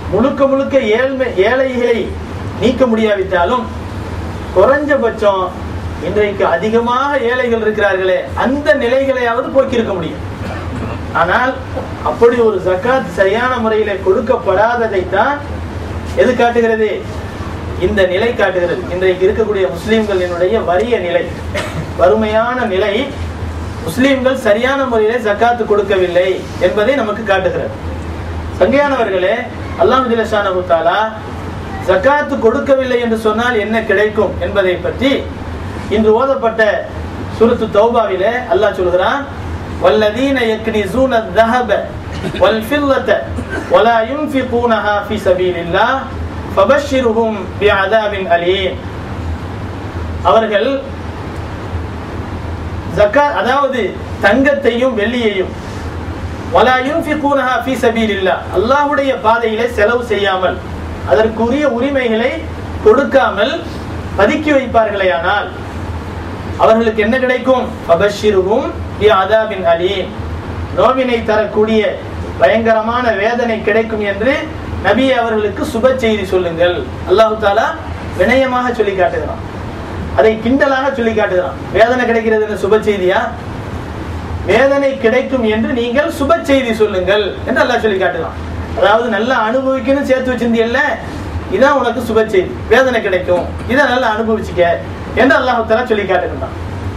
முழுக்க முழுக்க ஏழைகளை நீக்க முடியாவிட்டாலும் குறைஞ்சபட்சம் இன்றைக்கு அதிகமாக ஏழைகள் இருக்கிறார்களே அந்த நிலைகளையாவது போக்கியிருக்க முடியும். ஆனால் அப்படி ஒரு ஜகாத் சரியான முறையில கொடுக்கப்படாததைத்தான் எது காட்டுகிறது? இந்த நிலை காட்டுகிறது. இன்றைக்கு இருக்கக்கூடிய முஸ்லிம்களினுடைய வறிய நிலை, வறுமையான நிலை, முஸ்லிம்கள் சரியான முறையிலே ஜகாத்து கொடுக்கவில்லை என்பதை நமக்கு காட்டுகிறது. சங்கையானவர்களே, அல்லாஹ் ஜல்ல ஷானஹு தஆலா ஜகாத்து கொடுக்கவில்லை என்று சொன்னால் என்ன கிடைக்கும் என்பதை பற்றி இன்று ஓதப்பட்ட சூரத்து தௌபாவிலே அல்லாஹ் சொல்கிறான், வல்லதீன யக்னிஸூன الذهب والفضة ولا ينفقونها في سبيل الله فبشرهم بعذاب أليم. அவர்கள் ஜகாத், அதாவது தங்கத்தையும் வெள்ளியையும், வலா யுன்ஃபிகூனஹா ஃபீ ஸபீலில்லாஹ், அல்லாஹ்வுடைய பாதையிலே செலவு செய்யாமல், அதற்குரிய உரிமைகளை கொடுக்காமல் பதுக்கி வைப்பார்களேயானால் அவர்களுக்கு என்ன கிடைக்கும்? ஃபபஷ்ஷிருஹும் பிஅதாபின் அலீம், நோவினை தரக்கூடிய பயங்கரமான வேதனை கிடைக்கும் என்று நபியே அவர்களுக்கு சுப செய்தி சொல்லுங்கள். அல்லாஹ் தஆலா வினயமாக சொல்லி காட்டுகிறான், அதை கிண்டலாக சொல்லி காட்டுகிறான். வேதனை கிடைக்கிறது என்று சுப செய்தியா? வேதனை கிடைக்கும் என்று நீங்கள் சுப செய்தி சொல்லுங்கள் என்று அல்லாஹ் சொல்லி காட்டுகிறான். அதாவது நல்லா அனுபவிக்கணும் சேர்த்து வச்சிருந்தீல்ல, இதான் உனக்கு சுப செய்தி, வேதனை கிடைக்கும், இதை நல்லா அனுபவிச்சுக்க என்று அல்லாஹ் தஆலா சொல்லி காட்டுகிறான்.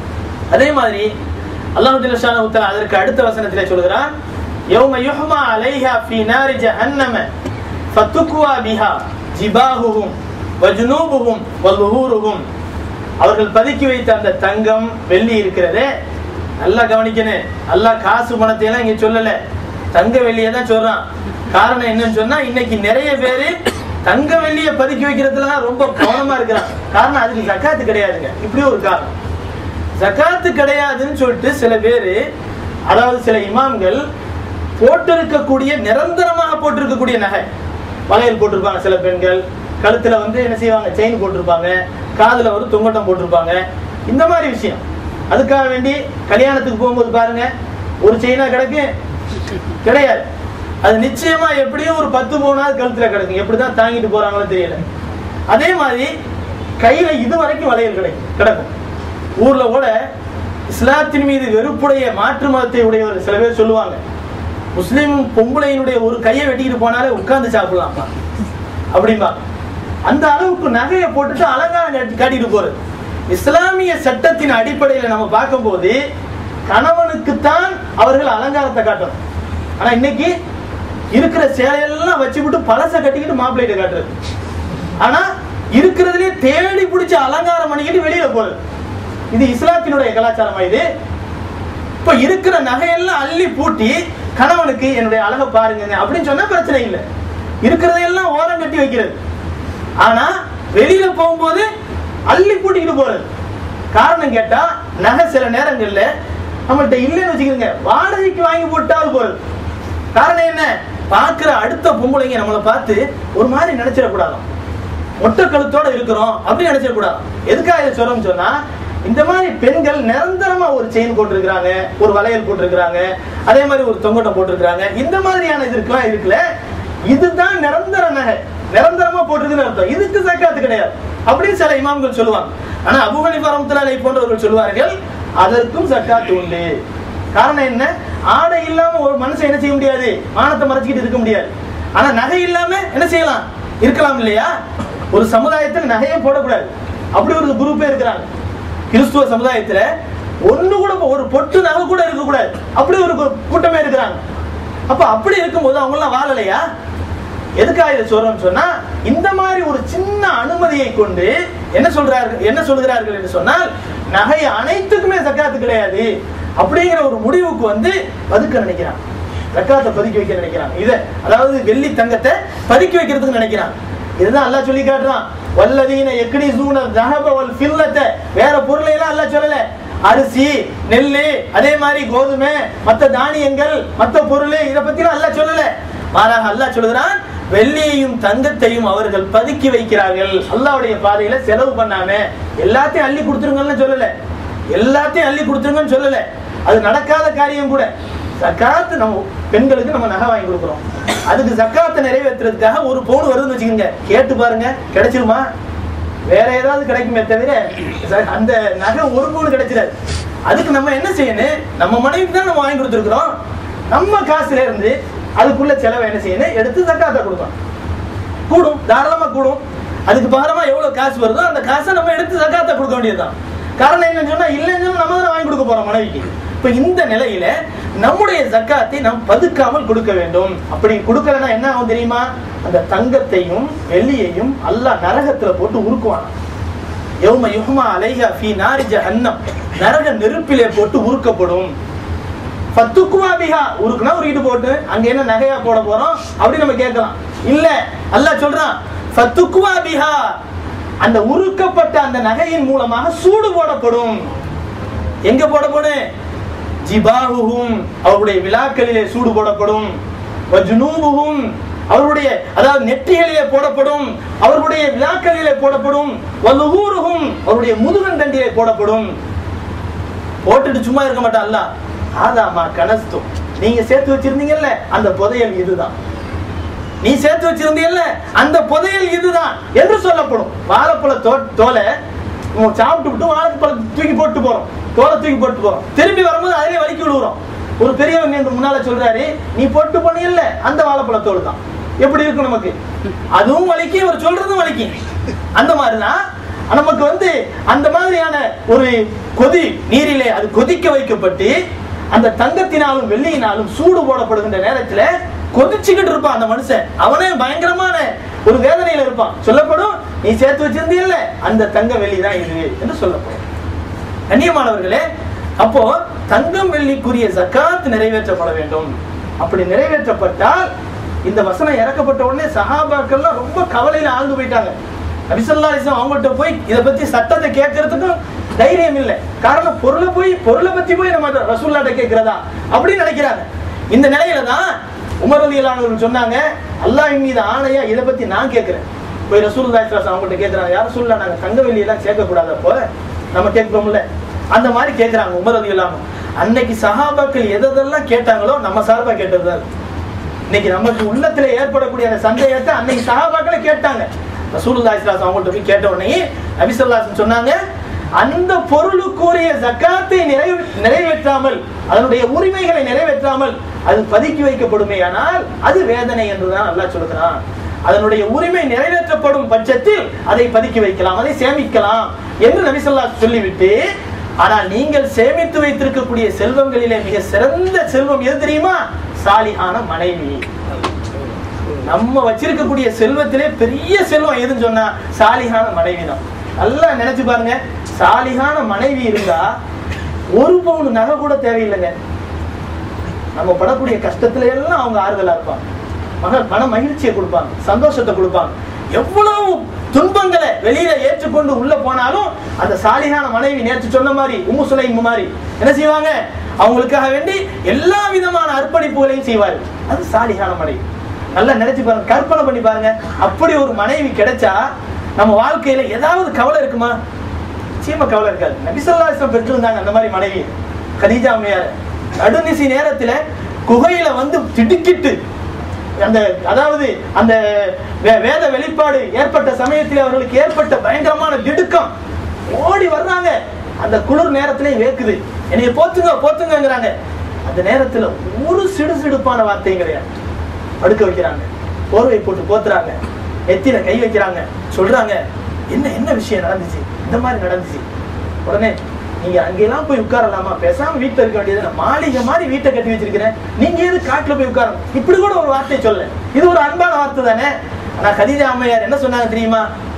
அதே மாதிரி அல்லாஹ் ஜல்ல ஷானஹு தஆலா அதற்கு அடுத்த வசனத்திலே சொல்கிறான், யௌம யுஹ்மா அலைஹா ஃபீ நாரி ஜஹன்னம ஃபதுக்வா பிஹா ஜிபாஹுஹும் வஜுனூபுஹும் வல்லுஹூருஹும். அவர்கள் பதுக்கி வைத்த அந்த தங்கம் வெள்ளி இருக்கிறதே, நல்லா கவனிக்கணும். அல்லாஹ் காசு பணத்தை எல்லாம் இங்க சொல்லல, தங்க வெள்ளியை தான் சொல்றான். காரணம் என்னன்னு சொன்னா, இன்னைக்கு நிறைய பேரு தங்க வெள்ளிய பதுக்கி வைக்கிறதுல ரொம்ப கவனமா இருக்கிறான். காரணம் அதுக்கு ஜகாத்து கிடையாதுங்க. இப்படி ஒரு காரணம், ஜகாத்து கிடையாதுன்னு சொல்லிட்டு சில பேரு, அதாவது சில இமாம்கள் போட்டிருக்கக்கூடிய, நிரந்தரமாக போட்டிருக்கக்கூடிய நகை, வளையல் போட்டிருப்பாங்க சில பெண்கள், கழுத்துல என்ன செய்வாங்க, செயின் போட்டிருப்பாங்க, காதுல ஒரு தொங்கட்டம் போட்டிருப்பாங்க, இந்த மாதிரி விஷயம். அதுக்காக வேண்டி கல்யாணத்துக்கு போகும்போது பாருங்க, ஒரு செயினா கிடக்கு கிடையாது, அது நிச்சயமா எப்படியும் ஒரு 10 பவுனாவது கழுத்துல கிடக்கும். எப்படிதான் தாங்கிட்டு போறாங்களோ தெரியல. அதே மாதிரி கையில இது வரைக்கும் வளையல் கிடக்கும். ஊர்ல கூட இஸ்லாத்தின் மீது வெறுப்புடைய மாற்று மதத்தை உடையவர் சில பேர் சொல்லுவாங்க, முஸ்லிம் பொம்பளையினுடைய ஒரு கையை வெட்டிக்கிட்டு போனாலே உட்கார்ந்து சாப்பிடலாம் அப்படின்பா. அந்த அளவுக்கு நகையை போட்டுட்டு அலங்காரம் காட்டிட்டு போறது. இஸ்லாமிய சட்டத்தின் அடிப்படையில் நம்ம பார்க்கும் போது கணவனுக்குத்தான் அவர்கள் அலங்காரத்தை காட்டணும். ஆனா இன்னைக்கு இருக்கிற சேலையெல்லாம் வச்சுவிட்டு பழச கட்டிக்கிட்டு மாப்பிள்ளையிட்ட காட்டுறது. ஆனா இருக்கிறதுலே தேடி பிடிச்ச அலங்காரம் பண்ணிக்கிட்டு வெளியில போறது. இது இஸ்லாத்தினுடைய கலாச்சாரமா? இது இப்ப இருக்கிற நகையெல்லாம் அள்ளி பூட்டி கணவனுக்கு என்னுடைய அழகை பாருங்க அப்படின்னு சொன்னா பிரச்சனை இல்லை, இருக்கிறதையெல்லாம் ஓரம் கட்டி வைக்கிறது. ஆனா வெளியில போகும்போது அள்ளி பூட்டிக்கிட்டு போறது. காரணம் கேட்டா, நகை சில நேரங்கள்ல நம்மள்ட்ட இல்லைன்னு வச்சுக்கிறீங்க, வாடகைக்கு வாங்கி போட்டாவது போறது. காரணம் என்ன? பாக்குற அடுத்த பொம்பளைங்க நம்மளை பார்த்து ஒரு மாதிரி நினைச்சிடக்கூடாது, மொட்டை கழுத்தோட இருக்கிறோம் அப்படின்னு நினைச்சிடக்கூடாது. எதுக்காக இதை சொல்றோம்னு சொன்னா, இந்த மாதிரி பெண்கள் நிரந்தரமா ஒரு செயின் போட்டிருக்கிறாங்க, ஒரு வளையல் போட்டிருக்கிறாங்க, அதே மாதிரி ஒரு தொங்கட்டம் போட்டிருக்கிறாங்க, இந்த மாதிரியான இதுக்கெல்லாம் இருக்குல்ல, இதுதான் நிரந்தர நகை, நிரந்தரமா போட்டிருக்குன்னு அர்த்தம். இதுக்கு ஜகாத்து கிடையாது அப்படின்னு சில இமாம்கள் சொல்லுவாங்க. ஆனா அபூ ஹனீஃபா ரஹ்மத்துல்லாஹி அலைஹி போன்றவர்கள் சொல்வார்கள், அதற்கும் ஜகாத்து உண்டு. காரணம் என்ன? ஆடை இல்லாம ஒரு மனுஷன் என்ன செய்ய முடியாது, மானத்தை மறைச்சிக்கிட்டு இருக்க முடியாது. ஆனா நகை இல்லாம என்ன செய்யலாம், இருக்கலாம் இல்லையா? ஒரு சமுதாயத்தில் நகையை போடக்கூடாது, அப்படி ஒரு குரூப்பே இருக்கிறாங்க. கிறிஸ்துவ சமுதாயத்துல ஒண்ணு கூட, ஒரு பொட்டு நகை கூட இருக்கக்கூடாது, அப்படி ஒரு கூட்டமே இருக்கிறாங்க. அப்ப அப்படி இருக்கும்போது அவங்க எல்லாம் வாழலையா? எதுக்காக இதை சொல்றோம்னு சொன்னா, இந்த மாதிரி ஒரு சின்ன அனுமதியை கொண்டு என்ன சொல்கிறார்கள் என்று சொன்னால், நகை அனைத்துக்குமே ஜகாத்து கிடையாது அப்படிங்கிற ஒரு முடிவுக்கு பதுக்க நினைக்கிறான், ஜகாத்தை பதுக்கி வைக்க நினைக்கிறான். இத அதாவது வெள்ளி தங்கத்தை பதுக்கி வைக்கிறதுக்கு நினைக்கிறான். இதுதான் அல்லாஹ் சொல்லி காட்டுறான், வல்லதீன யக்னிஸூன ذهب والفضة. வேற பொருளை எல்லாம் அல்லாஹ் சொல்லல, அரிசி, நெல்லு, அதே மாதிரி கோதுமை, மற்ற தானியங்கள், மற்ற பொருள், இதை பத்தி அல்லாஹ் சொல்லல. மாறாக அல்லாஹ் சொல்கிறான், வெள்ளியையும் தங்கத்தையும் அவர்கள் பதுக்கி வைக்கிறார்கள், அல்லாஹ்வுடைய பாதையில செலவு பண்ணாம. எல்லாத்தையும் அள்ளி கொடுத்துருங்கன்னு சொல்லல, எல்லாத்தையும் அள்ளி கொடுத்துருங்கன்னு சொல்லல, அது நடக்காத காரியம் கூட. ஜக்காத் நம்ம பெண்களுக்கு நம்ம நகை வாங்கி கொடுக்குறோம், அதுக்கு ஜக்காத்தை நிறைவேற்றுறதுக்காக ஒரு பவுன் வருதுன்னு வச்சுக்கோங்க, கேட்டு பாருங்க கிடைச்சிருமா? வேற ஏதாவது கிடைக்குமே தவிர அந்த நகை ஒரு பவுன் கிடைச்சிடாது. அதுக்கு நம்ம என்ன செய்யணும், நம்ம மனைவிக்கு தான் நம்ம வாங்கி கொடுத்துருக்குறோம், நம்ம காசுல இருந்து அதுக்குள்ள செலவை என்ன செய்யணும், எடுத்து ஜக்காத்தை கொடுக்கணும். கூடும், தாராளமா கூடும். அதுக்கு பகரமா எவ்வளவு காசு வருதோ அந்த காசை நம்ம எடுத்து ஜக்காத்தை கொடுக்க வேண்டியதுதான். காரணம் என்னன்னு சொன்னா, இல்லைன்னு சொன்னா நம்ம தான் வாங்கி கொடுக்க போறோம் மனைவிக்கு. இப்ப இந்த நிலையில நம்முடைய ஜக்காத்தை நாம் பதுக்காமல் கொடுக்க வேண்டும். அப்படி கொடுக்கலன்னா என்ன ஆகும் தெரியுமா? அந்த தங்கத்தையும் வெள்ளியையும் அல்லாஹ் நரகத்துல போட்டு உருக்குவான். யௌம யுஹ்மா அலைஹா ஃபீ நாரி ஜஹன்னம், நரக நெருப்பிலே போட்டு உருக்கப்படும். ஃபத்துக்வா பிஹா, உருக்குனா ஒரு இடு போட்டு அங்க என்ன நகையா போட போறோம் அப்படி நம்ம கேட்கலாம். இல்ல, அல்லாஹ் சொல்றான் ஃபத்துக்வா பிஹா, அந்த உருக்கப்பட்ட அந்த நகையின் மூலமாக சூடு போடப்படும். எங்க போடப்படும்? ஜிபாஹுஹும், அவருடைய விலாக்களிலே சூடு போடப்படும். வஜுனூபுஹும், அவருடைய அதாவது நெற்றிகளிலே போடப்படும், அவருடைய விலாக்களிலே போடப்படும். வலுஹூருஹும், அவருடைய முதுகண்டண்டிலே போடப்படும். போட்டுட்டு சும்மா இருக்க மாட்டான் அல்லாஹ். ஆதாமா கனஸ்து, நீங்க சேர்த்து வச்சிருந்தீங்கல்ல அந்த புதையல் இதுதான், நீ சேர்த்து வச்சிருந்தீங்கல்ல அந்த புதையல் இதுதான் என்று சொல்லப்படும். வாழைப்பழ தோலை சாப்பிட்டு விட்டு வாழைப்பழம் தூக்கி போட்டு போறோம், தோலை தூக்கி போட்டு போறோம், திரும்பி வரும்போது அதிலே வலிக்கி விடுவோம். ஒரு பெரியவங்க என்று முன்னால சொல்றாரு, நீ போட்டு போனீங்கல்ல அந்த வாழைப்பழ தோல் தான். எப்படி இருக்கும் நமக்கு? அதுவும் வலிக்கு, அவர் சொல்றதும் வலிக்கு. அந்த மாதிரிதான் நமக்கு அந்த மாதிரியான ஒரு கொதி நீரிலே அது கொதிக்க வைக்கப்பட்டு அந்த தங்கத்தினாலும் வெள்ளியினாலும் சூடு போடப்படுகின்ற நேரத்துல கொதிச்சுக்கிட்டு இருப்பான் அந்த மனுஷன். அவனே பயங்கரமான ஒரு வேதனையில இருப்பான். சொல்லப்படும், நீ சேர்த்து வச்சிருந்தீல்ல அந்த தங்க வெள்ளி தான் இது என்று சொல்லப்படும். கண்ணியமானவர்களே, அப்போ தங்கம் வெள்ளிக்குரிய ஜக்காத் நிறைவேற்றப்பட வேண்டும். அப்படி நிறைவேற்றப்பட்டால் இந்த வசனம் இறக்கப்பட்ட உடனே சஹாபாக்கள்லாம் ரொம்ப கவலையில ஆழ்ந்து போயிட்டாங்க. நபி ஸல்லல்லாஹு அலைஹி வஸல்லம் அவங்கள்ட்ட போய் இதை பத்தி சட்டத்தை கேட்கறதுக்கும் தைரியம் இல்லை. காரணம், பொருளை பத்தி போய் நம்ம ரசூலுல்லாஹ்ட்ட கேட்கிறதா அப்படின்னு நினைக்கிறாங்க. இந்த நிலையில தான் உமர் ரலியல்லாஹு அன்ஹு சொன்னாங்க, அல்லாஹ்வின் மீது ஆணையா இதை பத்தி நான் கேட்கிறேன். போய் ரசூலுல்லாஹி ஸல்லல்லாஹு அலைஹி வஸல்லம் அவங்கள்ட்ட கேட்கிறாங்க, யார் ரசூலுல்லாஹ், நாங்க தங்க வெள்ளி எல்லாம் சேர்க்க கூடாது, அப்போ நம்ம கேட்கிறோம்ல அந்த மாதிரி கேட்கிறாங்க உமர் ரலியல்லாஹு அன்ஹு. அன்னைக்கு சஹாபாக்கள் எதெல்லாம் கேட்டாங்களோ நம்ம சார்பா கேட்டதுதான். இன்னைக்கு நமக்கு உள்ளத்துல ஏற்படக்கூடிய அந்த சந்தேகத்தை அன்னைக்கு சஹாபாக்களை கேட்டாங்க. ரசூலுல்லாஹி ஸல்லல்லாஹு அலைஹி வஸல்லம் அவங்கள்ட்ட போய் கேட்ட உடனே நபி ஸல்லல்லாஹு அலைஹி வஸல்லம் சொன்னாங்க, அந்த பொருளுக்குரிய ஜக்காத்தை நிறைவேற்றாமல், அதனுடைய உரிமைகளை நிறைவேற்றாமல் அது பதுக்கி வைக்கப்படுமே ஆனால் அது வேதனை என்றுதான் அல்லாஹ் சொல்கிறான். அதனுடைய உரிமை நிறைவேற்றப்படும் பட்சத்தில் அதை பதுக்கி வைக்கலாம், அதை சேமிக்கலாம் என்று நபி ஸல்லல்லாஹு அலைஹி வஸல்லம் சொல்லிவிட்டு, ஆனால் நீங்கள் சேமித்து வைத்திருக்கக்கூடிய செல்வங்களிலே மிக சிறந்த செல்வம் எது தெரியுமா? சாலிஹான மனைவி. நம்ம வச்சிருக்கக்கூடிய செல்வத்திலே பெரிய செல்வம் எதுன்னு சொன்னா சாலிஹான மனைவி தான். நல்லா நினைச்சு பாருங்க, சாலிஹான மனைவி இருந்தா ஒரு பவுன் நகை கூட தேவையில்லைங்க. நம்ம படக்கூடிய கஷ்டத்துல எல்லாம் அவங்க ஆறுதலா இருப்பாங்க, மன மகிழ்ச்சியை கொடுப்பாங்க, சந்தோஷத்தை கொடுப்பாங்க. எவ்வளவு துன்பங்களை வெளியில ஏற்றுக்கொண்டு உள்ள போனாலும் அந்த சாலிஹான மனைவி நேற்று சொன்ன மாதிரி உம்மு சுலைம் மாதிரி என்ன செய்வாங்க? அவங்களுக்காக வேண்டி எல்லா விதமான அர்ப்பணிப்புகளையும் செய்வார்கள். அது சாலிஹான மனைவி. நல்லா நினைச்சு பாருங்க, கற்பனை பண்ணி பாருங்க. அப்படி ஒரு மனைவி கிடைச்சா நம்ம வாழ்க்கையில ஏதாவது கவலை இருக்குமா? நிச்சயமா கவலை இருக்காது. நபி ஸல்லல்லாஹு அலைஹி வஸல்லம் பெற்றிருந்தாங்க அந்த மாதிரி மனைவி. கதீஜா அம்மையார் நடுநிசி நேரத்துல குகையில திடுக்கிட்டு அதாவது அந்த வேத வெளிப்பாடு ஏற்பட்ட சமயத்தில் அவர்களுக்கு ஏற்பட்ட பயங்கரமான திடுக்கம், ஓடி வர்றாங்க. அந்த குளிர் நேரத்திலே வேக்குது, என்னைய போத்துங்க போத்துங்கிறாங்க. அந்த நேரத்துல ஒரு சிடுசிடுப்பான வார்த்தையும் கிடையாது. படுக்க வைக்கிறாங்க, போர்வை போட்டு போத்துறாங்க, நெத்தியில கை வைக்கிறாங்க, சொல்றாங்க, என்ன என்ன விஷயம் நடந்துச்சு, இந்த மாதிரி நடந்துச்சு. உடனே நீங்க அங்கெல்லாம் போய் உட்காரலாமா, பேசாம வீட்டுல இருக்க வேண்டியது, மாளிகை மாதிரி வீட்டை கட்டி வச்சிருக்கிறேன், நீங்க எது காட்டுல போய் உட்காரணும், இப்படி கூட ஒரு வார்த்தை சொல்ல. இது ஒரு அன்பான வார்த்தை தானே. ஆனா கதீஜா அம்மையார் என்ன சொன்னாங்க தெரியுமா?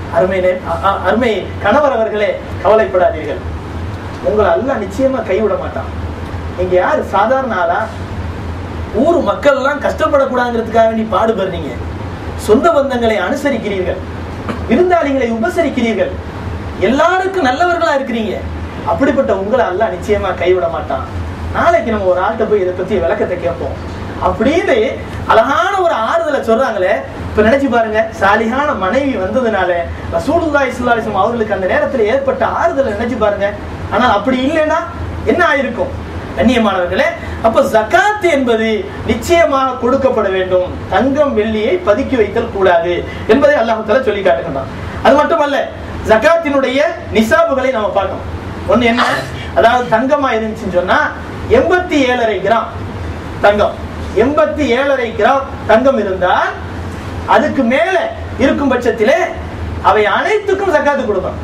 அருமை கணவர் அவர்களே, கவலைப்படாதீர்கள், உங்களை அல்லாஹ் நிச்சயமா கைவிட மாட்டான். நீங்க யாரு சாதாரண ஆளா? ஊர் மக்கள் எல்லாம் கஷ்டப்படக்கூடாதுங்கிறதுக்காக நீ பாடுபடுறீங்க, சொந்த பந்தங்களை அனுசரிக்கிறீர்கள், விருந்தாளிகளை உபசரிக்கிறீர்கள், எல்லாருக்கும் நல்லவர்களா இருக்கிறீங்க. அப்படிப்பட்ட உங்களை அல்லாஹ் நிச்சயமா கைவிட மாட்டான். நாளைக்கு நம்ம ஒரு ஆள்கிட்ட போய் இதை பத்தி விளக்கத்தை கேட்போம் அப்படின்னு அழகான ஒரு ஆறுதலை சொல்றாங்களே. இப்ப நினைச்சு பாருங்க, சாலிஹான மனைவி வந்ததுனால ரசூலுல்லாஹி ஸல்லல்லாஹு அலைஹி வஸல்லம் அவர்களுக்கு அந்த நேரத்தில் ஏற்பட்ட ஆறுதலை நினைச்சு பாருங்க. ஆனால் அப்படி இல்லைன்னா என்ன ஆயிருக்கும்? கண்ணியமானவர்களே, அப்ப ஜகாத் என்பது நிச்சயமாக கொடுக்கப்பட வேண்டும். தங்கம் வெள்ளியை பதுக்கி வைத்தல் கூடாது என்பதை அல்லாஹ் தஆலா சொல்லி காட்டுகிறான். அது மட்டுமல்ல, ஜகாத்தினுடைய நிசாபுகளை நாம பார்க்கணும். ஒண்ணு என்ன, அதாவது தங்கமா இருந்துச்சுன்னு சொன்னா 87.5 கிராம் தங்கம், 87.5 கிராம் தங்கம் இருந்தால் அதுக்கு மேல இருக்கும் பட்சத்திலே அவை அனைத்துக்கும் ஜகாத்து கொடுக்கணும்.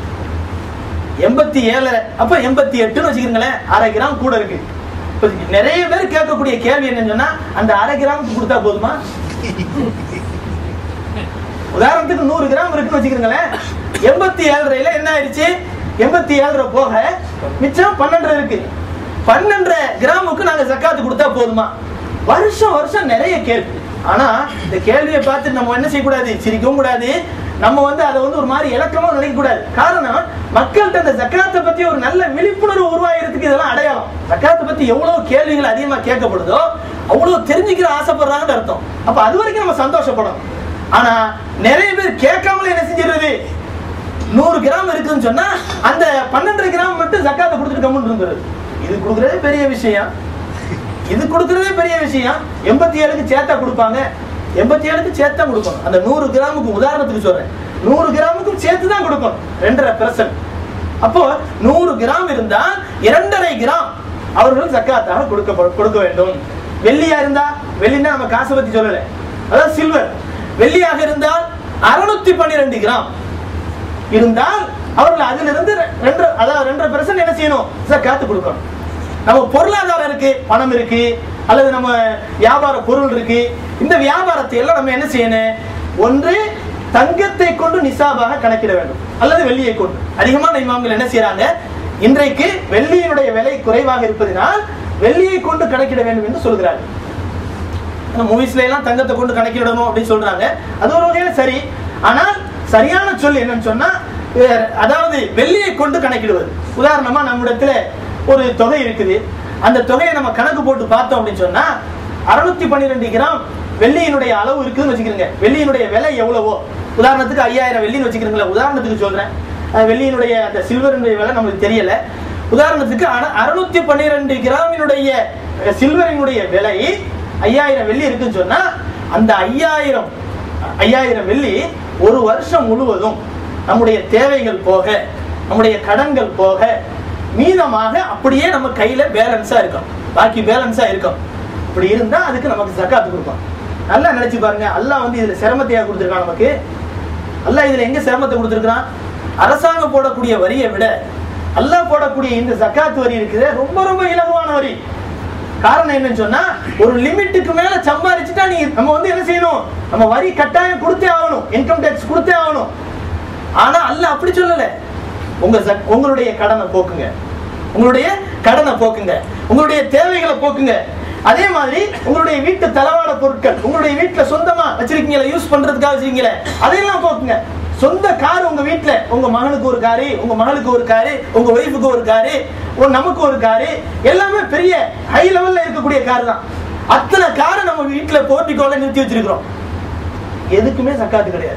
87, அப்ப 88 வச்சுக்கிறீங்களேன், 1/2 கிராம் கூட இருக்கு. நிறைய பேர் கேட்கக்கூடிய கேள்வி என்னன்னு சொன்னா, அந்த 1/2 கிராமுக்கு கொடுத்தா போதுமா? உதாரணத்துக்கு 100 கிராம் இருக்குன்னு வச்சுக்கிறீங்களேன், 87.5 என்ன ஆயிடுச்சு, 87.5 போக மிச்சம் 12 இருக்கு. 12 கிராமுக்கு நாங்க ஜகாத்து கொடுத்தா போதுமா? வருஷம் வருஷம் நிறைய கேள்வி. ஆனா இந்த கேள்வியை பார்த்து நம்ம என்ன செய்யக்கூடாது, சிரிக்கவும் கூடாது. நம்ம அதை ஒரு மாதிரி இலக்கமா நினைக்க கூடாது. காரணம், மக்கள்கிட்ட அந்த ஜகாத்தை பத்தி ஒரு நல்ல விழிப்புணர்வு உருவாகிறதுக்கு இதெல்லாம் அடையாளம். ஜகாத்தை பத்தி எவ்வளவு கேள்விகள் அதிகமா கேட்கப்படுதோ அவ்வளவு தெரிஞ்சுக்கிற ஆசைப்படுறாங்கன்னு அர்த்தம். அப்ப அது வரைக்கும் நம்ம சந்தோஷப்படணும். ஆனா நிறைய பேர் கேட்காமலே என்ன செஞ்சிருது, 100 கிராம் இருக்குன்னு சொன்னா அந்த 12 கிராம் மட்டும் ஜகாத்தை கொடுத்துட்டு கம்முன்னு இருந்துருது. இது கொடுக்கறதே பெரிய விஷயம், இது கொடுக்கறதே பெரிய விஷயம். 87க்கு சேர்த்தா கொடுப்பாங்க, 87க்கு சேர்த்தா கொடுக்கணும். அந்த 100 கிராமுக்கு உதாரணத்துக்கு சொல்றேன், 100 கிராமுக்கும் சேர்த்து தான் கொடுக்கணும், 2.5%. அப்போ 100 கிராம் இருந்தால் 2.5 கிராம் அவர்கள் ஜக்காத்தாக கொடுக்க வேண்டும். வெள்ளியா இருந்தா, வெள்ளினா நம்ம காசை பத்தி சொல்லல, அதாவது சில்வர். வெள்ளியாக இருந்தால் 612 கிராம் இருந்தால் அவர்கள் அதிலிருந்து 2% என்ன செய்யணும், ஜக்காத்து கொடுக்கணும். நம்ம பொருளாதாரம் இருக்கு, பணம் இருக்கு, அல்லது நம்ம வியாபார பொருள் இருக்கு. இந்த வியாபாரத்தை எல்லாம் நம்ம என்ன செய்யணும், ஒன்று தங்கத்தை கொண்டு நிசாபாக கணக்கிட வேண்டும், அல்லது வெள்ளியை கொண்டு. அதிகமான இமாம்கள் என்ன செய்யறாங்க, இன்றைக்கு வெள்ளியினுடைய விலை குறைவாக இருப்பதனால் வெள்ளியை கொண்டு கணக்கிட வேண்டும் என்று சொல்கிறார்கள். மூவிஸ்ல எல்லாம் தங்கத்தை கொண்டு கணக்கிடணும் அப்படின்னு சொல்றாங்க. அது ஒரு வகையில சரி. ஆனால் சரியான சொல் என்னன்னு சொன்னா, அதாவது வெள்ளியை கொண்டு கணக்கிடுவது. உதாரணமா நம்மிடத்துல ஒரு தொகை இருக்குது, அந்த தொகையை நம்ம கணக்கு போட்டு பார்த்தோம் அப்படின்னு சொன்னா 612 கிராம் வெள்ளியினுடைய அளவு இருக்குன்னு வச்சுக்கிறீங்க. வெள்ளியினுடைய விலை எவ்வளவோ, உதாரணத்துக்கு 5000 வெள்ளின்னு வச்சுக்கிறீங்களா, உதாரணத்துக்கு சொல்றேன். வெள்ளியினுடைய அந்த சில்வரினுடைய விலை நமக்கு தெரியல. உதாரணத்துக்கு 612 கிராமினுடைய சில்வரினுடைய விலை 5000 வெள்ளி இருக்குன்னு சொன்னா, அந்த 5000 வெள்ளி ஒரு வருஷம் முழுவதும் நம்முடைய தேவைகள் போக, நம்முடைய கடன்கள் போக மீதமாக அப்படியே நம்ம கையில பேலன்ஸா இருக்கும், பாக்கி பேலன்ஸா இருக்கும். இப்படி இருந்தா அதுக்கு நமக்கு ஜகாத் கொடுப்போம். நல்லா நினைச்சு பாருங்க, அல்லாஹ் இதுல சிரமத்தையா கொடுத்திருக்கான் நமக்கு. அல்லாஹ் இதுல எங்க சிரமத்தை கொடுத்திருக்கான், அரசாங்கம் போடக்கூடிய வரியை விட அல்லாஹ் போடக்கூடிய இந்த ஜகாத் வரி இருக்குது ரொம்ப ரொம்ப இலகுவான வரி. காரணம் என்னன்னு சொன்னா, ஒரு லிமிட்டுக்கு மேல சம்பாதிச்சுட்டா நம்ம என்ன செய்யணும், நம்ம வரி கட்டாயம் கொடுத்தே ஆகணும், இன்கம் டேக்ஸ் கொடுத்தே ஆகணும். ஆனா அல்லாஹ் அப்படி சொல்லல, உங்களுடைய கடனை போக்குங்க, உங்களுடைய கடனை போக்குங்க, உங்களுடைய தேவைகளை போக்குங்க. அதே மாதிரி உங்களுடைய வீட்டு தளவாட பொருட்கள், உங்களுடைய வீட்டுல சொந்தமா வச்சிருக்கீங்களா, யூஸ் பண்றதுக்காக வச்சிருக்கீங்களா, அதையெல்லாம் போக்குங்க. சொந்த கார் உங்க வீட்டுல, உங்க மகனுக்கு ஒரு காரு, உங்க மகளுக்கு ஒரு காரு, உங்க ஒய்ஃபுக்கு ஒரு காரு, நமக்கு ஒரு காரு, எல்லாமே பெரிய ஹை லெவல்ல இருக்கக்கூடிய கார் தான். அத்தனை காரை நம்ம வீட்டுல போர்ட்டிகோல நிறுத்தி வச்சிருக்கிறோம், எதுக்குமே ஜகாத் கிடையாது.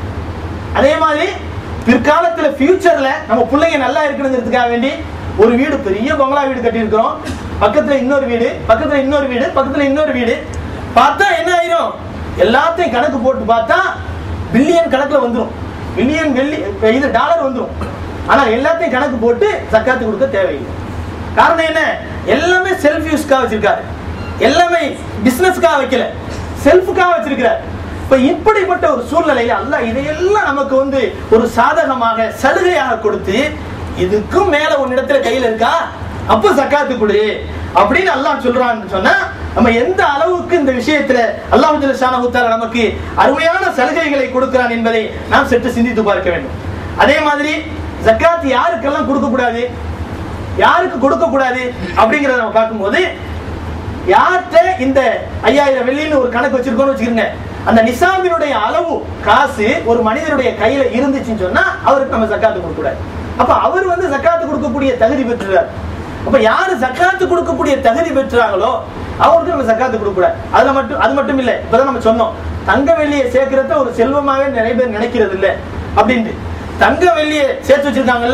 அதே மாதிரி பிற்காலத்துல ஃபியூச்சர்ல நம்ம பிள்ளைங்க நல்லா இருக்கணுங்கிறதுக்காக வேண்டி ஒரு வீடு, பெரிய பங்களா வீடு கட்டி இருக்கிறோம், பக்கத்துல இன்னொரு வீடு, பக்கத்துல இன்னொரு வீடு, பக்கத்துல இன்னொரு வீடு. பார்த்தா என்ன ஆயிரும், எல்லாத்தையும் கணக்கு போட்டு பார்த்தா பில்லியன் கணக்குல வந்துடும், பில்லியன் வெள்ளி இது டாலர் வந்துடும். ஆனா எல்லாத்தையும் கணக்கு போட்டு ஜகாத்து கொடுக்க தேவையில்லை. காரணம் என்ன, எல்லாமே செல்ஃப் யூஸ்க்காக வச்சிருக்காரு, எல்லாமே பிசினஸ்க்காக வைக்கல, செல்ஃபுக்காக வச்சிருக்கிறார். இப்ப இப்படிப்பட்ட ஒரு சூழ்நிலையில அல்லாஹ் இதையெல்லாம் நமக்கு ஒரு சாதகமாக சலுகையாக கொடுத்து, இதுக்கும் மேல உன்னிடத்துல கையில இருக்கா, அப்ப ஜகாத்து கொடு அப்படின்னு அல்லாஹ் சொல்றான்னு சொன்னா, நம்ம எந்த அளவுக்கு இந்த விஷயத்துல அல்லாஹ் ஜல்ல ஷானஹு தஆலா நமக்கு அருமையான சலுகைகளை கொடுக்கிறான் என்பதை நாம் சற்று சிந்தித்து பார்க்க வேண்டும். அதே மாதிரி ஜகாத் யாருக்கெல்லாம் கொடுக்க கூடாது, யாருக்கு கொடுக்க கூடாது அப்படிங்கறத நம்ம பார்க்கும்போது, யார்கிட்ட இந்த 5000 வெள்ளின்னு ஒரு கணக்கு வச்சிருக்கோம்னு வச்சுக்கிறீங்க, அந்த நிசாபினுடைய அளவு காசு ஒரு மனிதனுடைய கையில இருந்துச்சுன்னு சொன்னா அவருக்கு நம்ம ஜகாத்து கொடுக்க கூடாது. அப்ப அவர் ஜகாத்து கொடுக்கக்கூடிய தகுதி பெற்றுறார். அப்ப யாரு ஜகாத்து கொடுக்கக்கூடிய தகுதி பெற்றாங்களோ அவருக்கு நம்ம ஜகாத்து கொடுக்க கூடாது. அது மட்டும் இல்ல, இப்பதான் நம்ம சொன்னோம், தங்க வெள்ளியை சேர்க்கிறத ஒரு செல்வமாவே நிறைய பேர் நினைக்கிறது இல்ல அப்படின்ட்டு. தங்க வெள்ளியை சேர்த்து வச்சிருக்காங்கல்ல,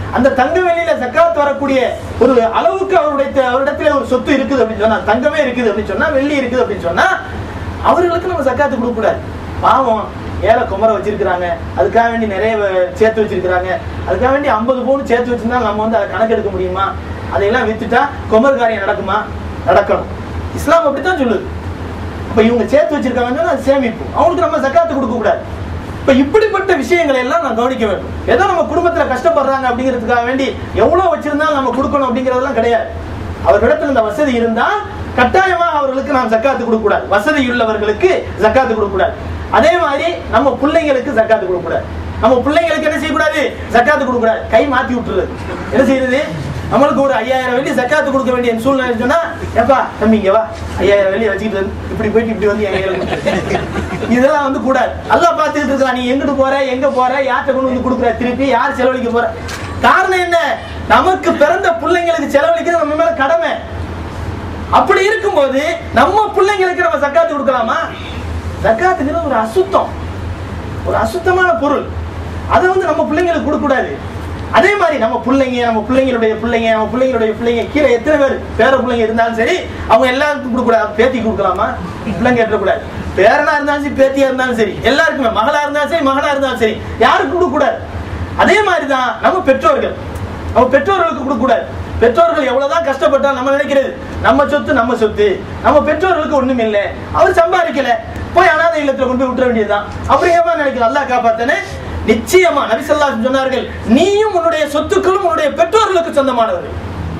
அந்த தங்க வெளியில ஜக்காத் வரக்கூடிய ஒரு அளவுக்கு அவரிடத்துல ஒரு சொத்து இருக்குது அப்படின்னு சொன்னா, தங்கமே இருக்குது அப்படின்னு சொன்னா, வெள்ளி இருக்குது அப்படின்னு சொன்னா, அவர்களுக்கு நம்ம ஜக்காத்து கொடுக்க கூடாது. பாவம் ஏழை குமரை வச்சிருக்கிறாங்க, அதுக்காக வேண்டி நிறைய சேர்த்து வச்சிருக்கிறாங்க, அதுக்காக வேண்டி 50 பவுன் சேர்த்து வச்சிருந்தா நம்ம அதை கணக்கெடுக்க முடியுமா? அதையெல்லாம் வித்துட்டா குமர் காரியம் நடக்குமா? நடக்கணும். இஸ்லாம் அப்படித்தான் சொல்லுது. இப்ப இவங்க சேர்த்து வச்சிருக்காங்கன்னா அது சேமிப்பு, அவங்களுக்கு நம்ம ஜக்காத்து கொடுக்க கூடாது. இப்ப இப்படிப்பட்ட விஷயங்களை எல்லாம் நான் கவனிக்க வேண்டும். ஏதோ நம்ம குடும்பத்துல கஷ்டப்படுறாங்க அப்படிங்கிறதுக்காக வேண்டி எவ்வளவு வச்சிருந்தாலும் நம்ம கொடுக்கணும் அப்படிங்கறதெல்லாம் கிடையாது. அவர்களிடத்துல இந்த வசதி இருந்தா கட்டாயமாக அவர்களுக்கு நாம் ஜக்காத்து கொடுக்க கூடாது. வசதி உள்ளவர்களுக்கு ஜக்காத்து கொடுக்க கூடாது. அதே மாதிரி நம்ம பிள்ளைங்களுக்கு ஜக்காத்து கொடுக்க கூடாது. நம்ம பிள்ளைங்களுக்கு என்ன செய்யக்கூடாது? ஜக்காத்து கொடுக்க கூடாது. கை மாத்தி விட்டுறது. என்ன செய்யறது? நம்மளுக்கு ஒரு 5000 வெள்ளி ஜக்காத்து கொடுக்க வேண்டிய சூழ்நிலை சொன்னா, ஏப்பா தம்பி இங்க வா, 5000 வெள்ளி வச்சுக்கிட்டு இப்படி போயிட்டு இப்படி வந்து இதெல்லாம் வந்து கூடாது. அல்லாஹ் பார்த்துக்கிட்டு இருக்கலாம், நீ எங்கிட்டு போற, எங்க போற, யார்கிட்ட கொண்டு வந்து கொடுக்குற, திருப்பி யார் செலவழிக்க போற. காரணம் என்ன? நமக்கு பிறந்த பிள்ளைங்களுக்கு செலவழிக்கிறது நம்ம மேல கடமை. அப்படி இருக்கும்போது நம்ம பிள்ளைங்களுக்கு நம்ம ஜக்காத்து கொடுக்கலாமா? ஜக்காத்துங்கிறது ஒரு அசுத்தம், ஒரு அசுத்தமான பொருள். அதை வந்து நம்ம பிள்ளைங்களுக்கு கொடுக்க கூடாது. அதே மாதிரி நம்ம பிள்ளைங்க, நம்ம பிள்ளைங்களுடைய பிள்ளைங்க, நம்ம பிள்ளைங்களுடைய பிள்ளைங்க, கீழே எத்தனை பேர் பேர பிள்ளைங்க இருந்தாலும் சரி, அவங்க எல்லாருக்கும் கொடுக்க கூடாது. பேத்தி கொடுக்கலாமா? பிள்ளைங்க ஏற்றக்கூடாது. பேரனா இருந்தாலும் சரி, பேத்தியா இருந்தாலும் சரி, எல்லாருக்குமே, மகளா இருந்தாலும் சரி, மகனா இருந்தாலும் சரி, யாருக்கும் கொடுக்க கூடாது. அதே மாதிரிதான் நம்ம பெற்றோர்கள், நம்ம பெற்றோர்களுக்கு கொடுக்க கூடாது. பெற்றோர்கள் எவ்வளவுதான் கஷ்டப்பட்டா நம்ம நினைக்கிறது நம்ம சொத்து, நம்ம சொத்து, நம்ம பெற்றோர்களுக்கு ஒண்ணும் இல்லை, அவர் சம்பாதிக்கல, போய் அனாதை இல்லத்துல கொண்டு போய் விட்டுற வேண்டியதுதான் அப்படிங்கிற நினைக்கிறோம். அல்லாஹ் காப்பாத்தனே. நிச்சயமா நபி ஸல்லல்லாஹு அலைஹி வஸல்லம் சொன்னார்கள், நீயும் உன்னுடைய சொத்துக்களும் உன்னுடைய பெற்றோர்களுக்கு சொந்தமானவர்கள்.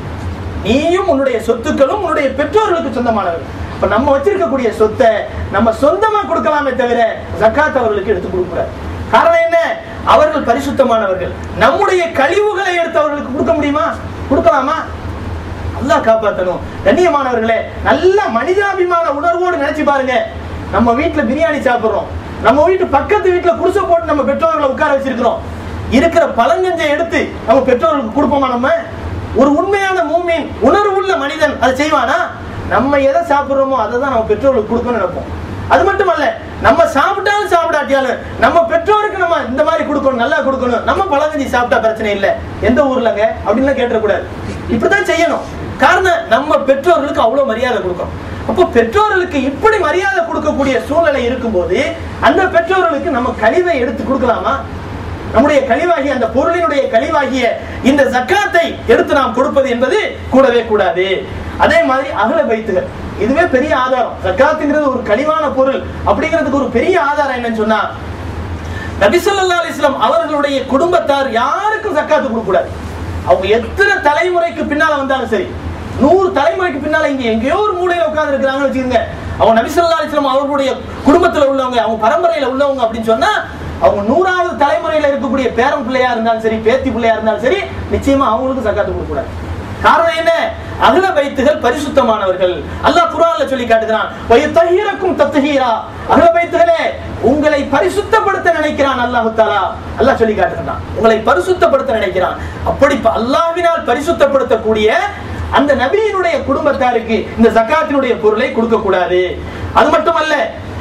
நீயும் உன்னுடைய சொத்துக்களும் உன்னுடைய பெற்றோர்களுக்கு சொந்தமானவர்கள். இப்ப நம்ம வச்சிருக்கக்கூடிய சொத்தை நம்ம சொந்தமா கொடுக்கலாமே தவிர ஜக்காத் அவர்களுக்கு எடுத்து கொடுக்க கூடாது. காரணம் என்ன? அவர்கள் பரிசுத்தமானவர்கள். நம்முடைய கழிவுகளை எடுத்து அவர்களுக்கு கொடுக்க முடியுமா? கொடுக்கலாமா? அல்லாஹ் காப்பாத்தணும். கண்ணியமானவர்களே, நல்ல மனிதாபிமான உணர்வோடு நினைச்சு பாருங்க. நம்ம வீட்டுல பிரியாணி சாப்பிடுறோம், நம்ம வீட்டு பக்கத்து வீட்டுல குடிசை போட்டு நம்ம பெற்றோர்களை உட்கார வச்சிருக்கிறோம். இருக்கிற பழங்கஞ்சை எடுத்து நம்ம பெற்றோர்களுக்கு கொடுப்போமா? நம்ம ஒரு உண்மையான மூமின், உணர்வுள்ள மனிதன் அதை செய்வானா? நம்ம எதை சாப்பிடுறோமோ அதை தான் நம்ம பெற்றோர்களுக்கு கொடுக்கணும்னு நினைப்போம். அது மட்டுமல்ல, நம்ம சாப்பிட்டாலும் சாப்பிடாட்டியாலும் நம்ம பெற்றோருக்கு நம்ம இந்த மாதிரி கொடுக்கணும், நல்லா கொடுக்கணும். நம்ம பழங்கஞ்சி சாப்பிட்டா பிரச்சனை இல்லை, எந்த ஊர்லங்க அப்படின்னு கேட்டக்கூடாது. இப்படிதான் செய்யணும். காரணம், நம்ம பெற்றோர்களுக்கு அவ்வளவு மரியாதை கொடுக்கணும். அப்போ பெற்றோர்களுக்கு இப்படி மரியாதை கொடுக்கக்கூடிய சூழ்நிலை இருக்கும்போது அந்த பெற்றோர்களுக்கு நம்ம கழிவை எடுத்து கொடுக்கலாமா? நம்முடைய கழிவாகிய அந்த பொருளினுடைய கழிவாகிய இந்த ஜக்காத்தை எடுத்து நாம் கொடுப்பது என்பது கூடவே கூடாது. அதே மாதிரி அஹ்ல பைத்துகள், இதுவே பெரிய ஆதாரம். ஜக்காத்துங்கிறது ஒரு கழிவான பொருள் அப்படிங்கிறதுக்கு ஒரு பெரிய ஆதாரம் என்னன்னு சொன்னா, நபி ஸல்லல்லாஹு அலைஹி வஸல்லம் அவர்களுடைய குடும்பத்தார் யாருக்கும் ஜக்காத்து கொடுக்க கூடாது. அவங்க எத்தனை தலைமுறைக்கு பின்னால வந்தாலும் சரி, 100 தலைமுறைக்கு பின்னால இங்க எங்கேயோ ஒரு மூலையில உட்கார்ந்து இருக்கிறாங்கன்னு வச்சுக்கோங்க, அவங்க நபி ஸல்லல்லாஹு அலைஹி வஸல்லம் அவர்களுடைய குடும்பத்துல உள்ளவங்க, அவங்க பரம்பரையில உள்ளவங்க அப்படின்னு சொன்னா, அவங்க 100வது தலைமுறையில இருக்கக்கூடிய பேரன் பிள்ளையா இருந்தாலும் சரி, பேத்தி பிள்ளையா இருந்தாலும் சரி, நிச்சயமா அவங்களுக்கு ஜக்காத்து கொடுக்க கூடாது. காரணம் என்ன? அஹ்ல பைத்துகள் பரிசுத்தமானவர்கள். அல்லாஹ் குர்ஆன்ல சொல்லி காட்டுகிறான், வயதஹீரக்கும் தத்ஹீரா, அஹ்ல பைத்துகளே உங்களை பரிசுத்தப்படுத்த நினைக்கிறான் அல்லாஹ் தஆலா. அல்லாஹ் சொல்லி காட்டுகிறான், உங்களை பரிசுத்தப்படுத்த நினைக்கிறான். அப்படி அல்லாஹ்வினால் பரிசுத்தப்படுத்தக்கூடிய அந்த நபியினுடைய குடும்பத்தாருக்கு இந்த ஜக்காத்தினுடைய பொருளை கொடுக்க கூடாது. அது மட்டுமல்ல,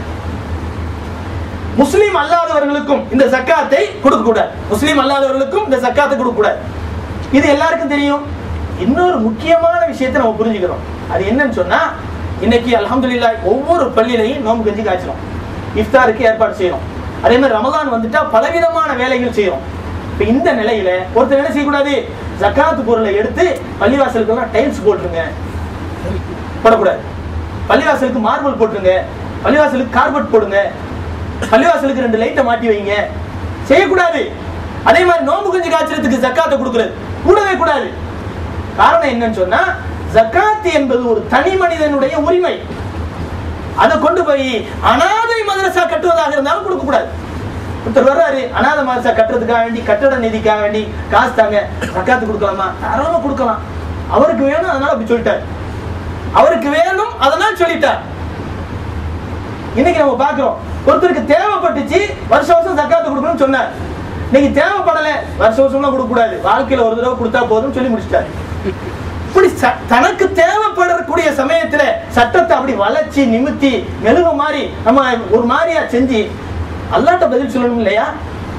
முஸ்லிம் அல்லாதவர்களுக்கும் இந்த ஜக்காத்தை கொடுக்க கூடாது. முஸ்லிம் அல்லாதவர்களுக்கும் இந்த ஜக்காத்தை கொடுக்க கூடாது. இது எல்லாருக்கும் தெரியும். இன்னொரு முக்கியமான விஷயத்தை நம்ம புரிஞ்சுக்கிறோம். அது என்னன்னு சொன்னா, இன்னைக்கு அல்ஹம்துலில்லாஹ் ஒவ்வொரு பள்ளியிலையும் நோன்பு கஞ்சி காய்ச்சறோம், இஃப்தாருக்கு ஏற்பாடு செய்யறோம். அதே மாதிரி ரமலான் வந்துட்டா பலவிதமான வேலைகள் செய்யறோம். இப்ப இந்த நிலையில ஒருத்தர் என்ன செய்யக்கூடாது? ஜக்காத்து பொருளை எடுத்து பள்ளிவாசலுக்கு எல்லாம் டைல்ஸ் போட்டுருங்க போடக்கூடாது, பள்ளிவாசலுக்கு மார்பிள் போட்டுருங்க, பள்ளிவாசலுக்கு கார்பெட் போடுங்க, பள்ளிவாசலுக்கு 2 லைட்டை மாட்டி வைங்க, செய்யக்கூடாது. அதே மாதிரி நோன்பு கஞ்சி காய்ச்சறதுக்கு ஜக்காத்தை கொடுக்கிறது கூடவே கூடாது. காரணம் என்னன்னு சொன்னா, ஜக்காத் என்பது ஒரு தனி மனிதனுடைய உரிமை. அதை கொண்டு போய் அனாதை மதரசா கட்டுவதாக இருந்தாலும் கொடுக்க கூடாது. ஒருத்தர் வர்றாரு, அனாதை மதரசா கட்டுறதுக்காக வேண்டி, கட்டட நிதிக்காக வேண்டி காசு தாங்க, ஜக்காத்து கொடுக்கலாமா? தாராளமா கொடுக்கலாம். அவருக்கு வேணும் அதனால அப்படி சொல்லிட்டார், அவருக்கு வேணும் அதனால சொல்லிட்டார். இன்னைக்கு நம்ம பாக்குறோம், ஒருத்தருக்கு தேவைப்பட்டுச்சு, வருஷம் வருஷம் ஜக்காத்து கொடுக்கணும்னு சொன்னார். இன்னைக்கு தேவைப்படல, வருஷம் வருஷம்லாம் கொடுக்க கூடாது, வாழ்க்கையில ஒரு தடவை கொடுத்தா போதும் சொல்லி முடிச்சிட்டாரு. இப்படி தனக்கு தேவைப்படக்கூடிய சமயத்துல சட்டத்தை அப்படி வளைச்சி நிமித்தி மெழுகு மாதிரி நம்ம ஒரு மாதிரியா செஞ்சு அல்லாஹ்ட்ட பதில் சொல்லணும் இல்லையா?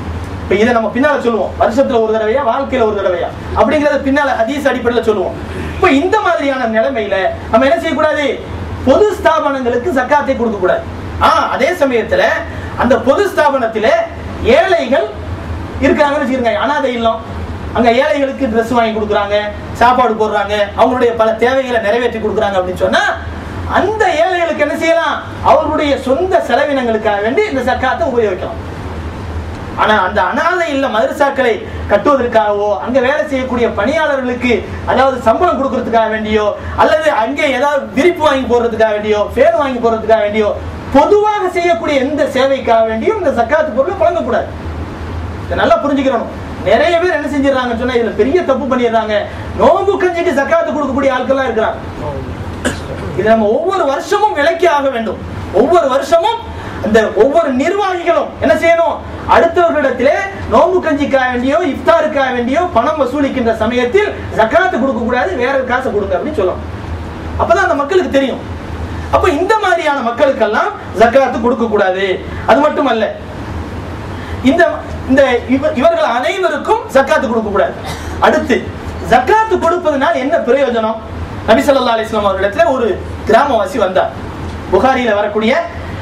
இப்ப இதை நம்ம பின்னால சொல்லுவோம், வருஷத்துல ஒரு தடவையா வாழ்க்கையில ஒரு தடவையா அப்படிங்கறத பின்னால ஹதீஸ் அடிப்படையில் சொல்லுவோம். இப்ப இந்த மாதிரியான நிலைமையில நம்ம என்ன செய்யக்கூடாது, பொது ஸ்தாபனங்களுக்கு ஜக்காத்தை கொடுக்க கூடாது. அதே சமயத்துல அந்த பொது ஸ்தாபனத்தில ஏழைகள் இருக்காங்கன்னு வச்சுக்கோங்க, அனாதை இல்லம், அங்க ஏழைகளுக்கு ட்ரெஸ் வாங்கி கொடுக்குறாங்க, சாப்பாடு போடுறாங்க, அவங்களுடைய பல தேவைகளை நிறைவேற்றி கொடுக்குறாங்க அப்படின்னு சொன்னா அந்த ஏழைகளுக்கு என்ன செய்யலாம், அவர்களுடைய சொந்த செலவினங்களுக்காக வேண்டி இந்த ஜக்காத்தை உபயோகிக்கலாம். ஆனா அந்த அனாதை இல்ல மதரசாக்களை கட்டுவதற்காகவோ அங்க வேலை செய்யக்கூடிய பணியாளர்களுக்கு அதாவது சம்பளம் கொடுக்கறதுக்காக வேண்டியோ அல்லது அங்கே ஏதாவது விரிப்பு வாங்கி போடுறதுக்காக வேண்டியோ ஃபேன் வாங்கி போடுறதுக்காக வேண்டியோ பொதுவாக செய்யக்கூடிய எந்த சேவைக்காக வேண்டியும் இந்த ஜக்காத் பொருளை புழங்கக்கூடாது. இதை நல்லா புரிஞ்சுக்கிறோம். நிறைய பேர் என்ன செஞ்சிடறாங்கன்னு சொன்னா இதுல பெரிய தப்பு பண்ணிடுறாங்க. நோன்பு கஞ்சிக்கு ஜக்காத்து கொடுக்கக்கூடிய ஆட்கள் இருக்கிறாங்க. இது நம்ம ஒவ்வொரு வருஷமும் விலக்கி ஆக வேண்டும். ஒவ்வொரு வருஷமும் அந்த ஒவ்வொரு நிர்வாகிகளும் என்ன செய்யணும், அடுத்தவர்களிடத்திலே நோன்பு கஞ்சிக்காக வேண்டியோ இஃப்தாருக்காக வேண்டியோ பணம் வசூலிக்கின்ற சமயத்தில் ஜக்காத்து கொடுக்க கூடாது, வேற காசு கொடுங்க அப்படின்னு சொல்லணும். அப்பதான் அந்த மக்களுக்கு தெரியும். அப்ப இந்த மாதிரியான மக்களுக்கெல்லாம் ஜக்காத்து கொடுக்க கூடாது. அது மட்டுமல்ல, இந்த இவர்கள் அனைவருக்கும் ஜக்காத்து கொடுக்க கூடாது. அடுத்து ஜக்காத்து கொடுப்பதனால் என்ன பிரயோஜனம்? நபி ஸல்லல்லாஹு அலைஹி வஸல்லம் அவர்களிடத்துல ஒரு கிராமவாசி வந்தார். புகாரியில வரக்கூடிய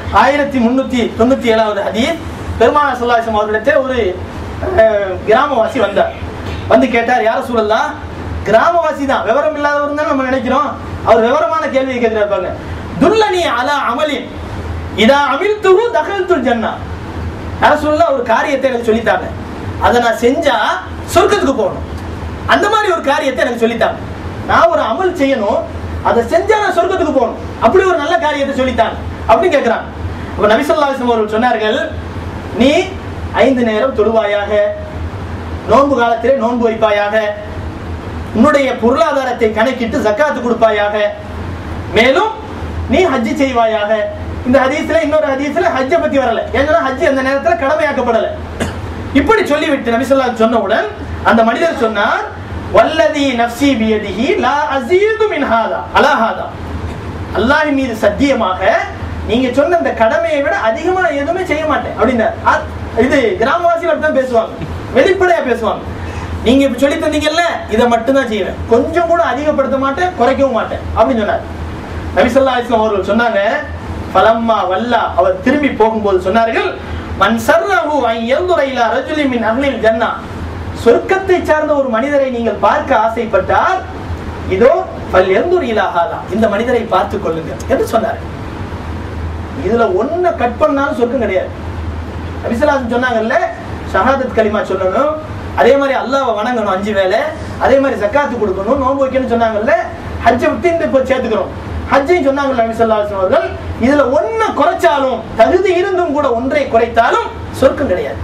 1397வது ஹதீஸ். பெருமானார் ஸல்லல்லாஹு அலைஹி வஸல்லம் அவர்களிடத்துல ஒரு கிராமவாசி வந்தார். வந்து கேட்டார், யா ரசூலல்லாஹ், கிராமவாசி தான், விவரம் இல்லாதவர் தான் நம்ம நினைக்கிறோம். அவர் விவரமான கேள்வியை கேட்கிறாரு. துல்லனி அலா அமலின் இதா அமில்துஹு தகல்துல் ஜன்னா. யா ரசூலல்லாஹ், ஒரு காரியத்தை எனக்கு சொல்லித்தாங்க, அதை நான் செஞ்சா சொர்க்கத்துக்கு போகணும். அந்த மாதிரி ஒரு காரியத்தை எனக்கு சொல்லித்தாங்க. நான் ஒரு அமல் செய்யணும், அதை செஞ்சா நான் சொர்க்கத்துக்கு போகணும், அப்படி ஒரு நல்ல காரியத்தை சொல்லித்தாங்க அப்படின்னு கேட்கிறாங்க. அப்ப நபி ஸல்லல்லாஹு அலைஹி வஸல்லம் அவர்கள் சொன்னார்கள், நீ 5 நேரம் தொழுவாயாக, நோன்பு காலத்திலே நோன்பு வைப்பாயாக, உன்னுடைய பொருளாதாரத்தை கணக்கிட்டு ஜக்காத்து கொடுப்பாயாக, மேலும் நீ ஹஜ் செய்வாயாக. இந்த ஹதீஸ்ல இன்னொரு ஹதீஸ்ல ஹஜ்ஜை பத்தி வரல, ஏன்னா ஹஜ் அந்த நேரத்துல கடமையாக்கப்படல. இப்படி சொல்லிவிட்டு நபி ஸல்லல்லாஹு அலைஹி வஸல்லம் சொன்னவுடன் அந்த மனிதர் சொன்னார், வல்லதி நஃப்ஸி பியதிஹி லா அஸீது மின் ஹாதா அலா ஹாதா. அல்லாஹ் மீது சத்தியமாக நீங்க சொன்ன அந்த கடமையை விட அதிகமா எதுவுமே செய்ய மாட்டேன் அப்படின்னா. இது கிராமவாசிகள் அப்படிதான் பேசுவாங்க, வெளிப்படையா பேசுவாங்க. நீங்க இப்ப சொல்லி தந்தீங்கல்ல, இதை மட்டும் தான் செய்வேன், கொஞ்சம் கூட அதிகப்படுத்த மாட்டேன், குறைக்கவும் மாட்டேன் அப்படின்னு சொன்னார். நபி ஸல்லல்லாஹு அலைஹி வஸல்லம் அவர்கள் சொன்னாங்க, ஃபலம்மா வல்லா, அவர் திரும்பி போகும்போது சொன்னார்கள், மன் சர்ரஹு அன் யன்துர இலா ரஜுலின் மின் அஹ்லில் ஜன்னah. சொர்க்கத்தை சார்ந்த ஒரு மனிதரை நீங்கள் பார்க்க ஆசைப்பட்டால் இதோ ஃபல் யன்துர் இலா ஹாதா, இந்த மனிதரை பார்த்துக் கொள்ளுங்கள் என்று சொன்னார். இதுல ஒன்ன கட் பண்ணாலும் சொர்க்கம் கிடையாது. நபி ஸல்லல்லாஹு அலைஹி வஸல்லம் சொன்னாங்கல்ல, ஷஹாதத் கலிமா சொல்லணும், அதே மாதிரி அல்லாஹ்வை வணங்கணும் 5 வேளை, அதே மாதிரி ஜக்காத்து கொடுக்கணும், நோன்பு வைக்கணும்னு சொன்னாங்கல்ல, ஹஜ்ஜை விட்டு இந்த இப்போ சேர்த்துக்கிறோம், ஹஜ்ஜையும் சொன்னாங்கல்ல நபி ஸல்லல்லாஹு அலைஹி வஸல்லம் அவர்கள். இதுல ஒன்ன குறைச்சாலும், தகுதி இருந்தும் கூட ஒன்றை குறைத்தாலும் சொர்க்கம் கிடையாது.